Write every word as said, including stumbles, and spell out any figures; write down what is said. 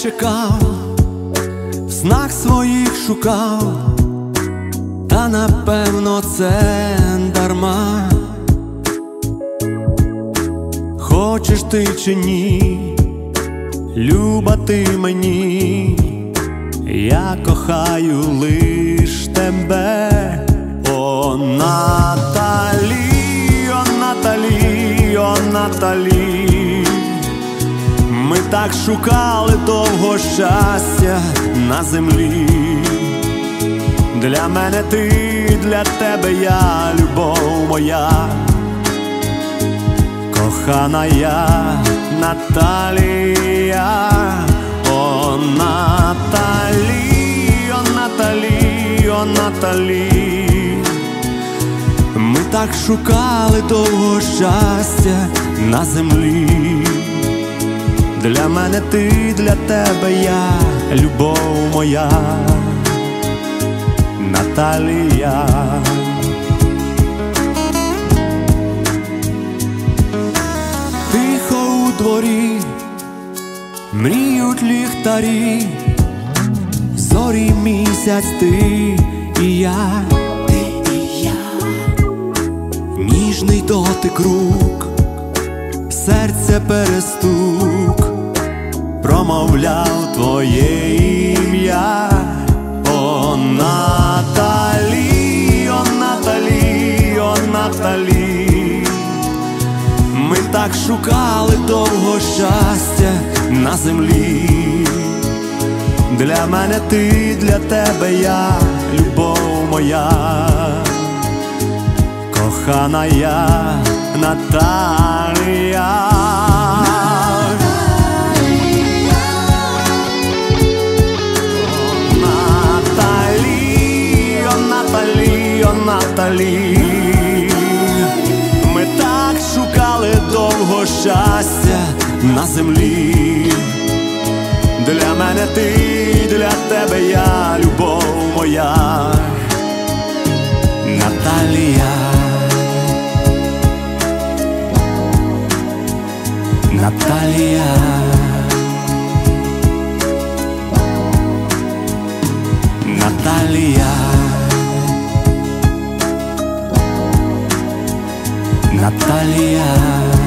чекав, знак своїх шукав, та напевно це дарма. Хочеш ти чи ні, люба ти мені, я кохаю лиш тебе. О, Наталі, о, Наталі, о, Наталі, ми так шукали довго щастя на землі. Для мене ти, для тебе я, любов моя, кохана я, Наталія. О, Наталі, о, Наталі, о, Наталі, ми так шукали довго щастя на землі. Для мене ти, для тебе я, любов моя, Наталія. Тихо у дворі мріють ліхтарі, зорі, місяць, ти і я. Ти і я. Ніжний дотик рук, серце перестук, промовляв твоє ім'я. О, Наталі, о, Наталі, о, Наталі, ми так шукали довго щастя на землі. Для мене ти, для тебе я, любов моя, кохана я, Наталія. Наталі, ми так шукали довго щастя на землі. Для мене ти, для тебе я, любов моя, Наталія. Наталія. Наталія. Наталія.